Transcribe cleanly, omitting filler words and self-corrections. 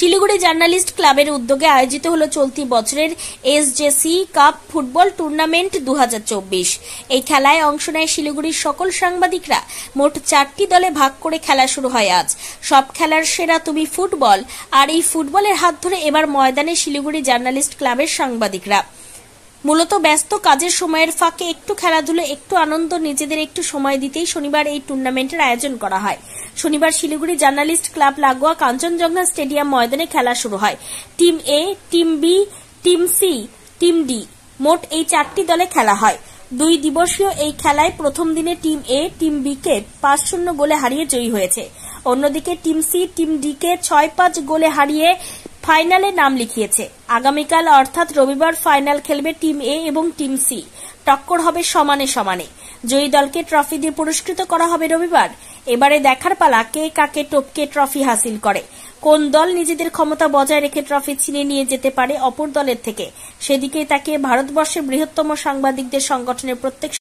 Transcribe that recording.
Siliguri journalist ক্লাবের উদ্যোগে আয়োজিত হলো চলতি বছরের এসজেসি কাপ ফুটবল টুর্নামেন্ট 2024। এই খেলায় অংশ নেয় শিলিগুড়ির সকল সাংবাদিকরা। মোট 4টি দলে ভাগ করে খেলা শুরু হয় আজ। সব খেলার সেরা তুমি ফুটবল, আর এই ফুটবলের হাত ধরে এবার ময়দানে শিলিগুড়ি জার্নালিস্ট ক্লাবের সাংবাদিকরা। মূলত ব্যস্ত কাজের সময়ের ফাঁকে একটু খেলাধুলো, একটু আনন্দ, নিজেদের একটু সময় দিতেই শনিবার এই টুর্নামেন্টের আয়োজন করা হয়। শনিবার শিলিগুড়ি জার্নালিস্ট ক্লাব লাগোয়া কাঞ্চনজঙ্ঘা স্টেডিয়াম ময়দানে খেলা শুরু হয়। Team A, team B, team C, team D, মোট এই 4টি দলে খেলা হয়। 2 দিবসীয় এই খেলায় প্রথম দিনে টিম এ টিম বি কে 5-0 গোলে হারিয়ে জয়ী হয়েছে। অন্যদিকে টিম সি টিম ডি কে 6-5 গোলে হারিয়ে ফাইনালে নাম লিখিয়েছে। আগামীকাল অর্থাৎ রবিবার ফাইনাল খেলবে টিম এ এবং টিম সি। টক্কর হবে সমানে সমানে। জয়ী দলকে ট্রফি দিয়ে পুরস্কৃত করা হবে রবিবার। এবারে দেখার পালা কে কাকে টপকে ট্রফি হাসিল করে, কোন দল নিজেদের ক্ষমতা বজায় রেখে ট্রফি ছিনিয়ে নিয়ে যেতে পারে অপর দলের থেকে। সেদিকেই তাকিয়ে ভারতবর্ষের বৃহত্তম সাংবাদিকদের সংগঠনের প্রত্যেক